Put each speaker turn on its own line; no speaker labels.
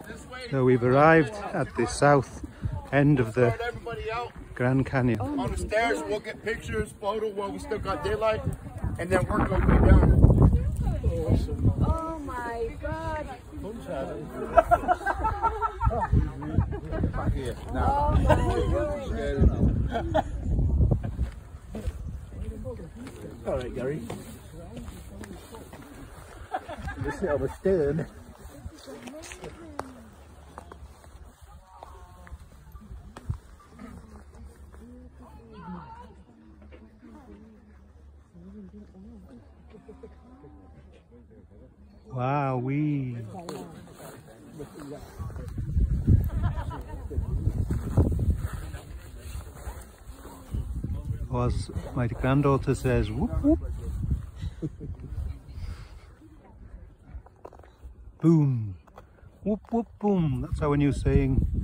So we've arrived at the south end of the Grand Canyon.
On the stairs, we'll get pictures, photo while we still got daylight, and then work our way down.
Oh my God. Oh my God.
All right, Gary. This is our stern.
Wow, or as my granddaughter says, whoop whoop. Boom. Whoop whoop boom. That's how when you're saying